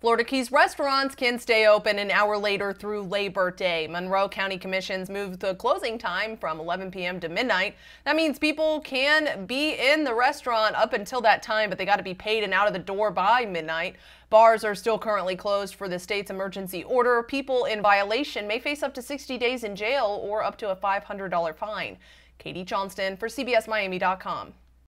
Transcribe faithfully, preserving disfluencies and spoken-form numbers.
Florida Keys restaurants can stay open an hour later through Labor Day. Monroe County Commissions moved the closing time from eleven p m to midnight. That means people can be in the restaurant up until that time, but they got to be paid and out of the door by midnight. Bars are still currently closed for the state's emergency order. People in violation may face up to sixty days in jail or up to a five hundred dollar fine. Katie Johnston for C B S Miami dot com.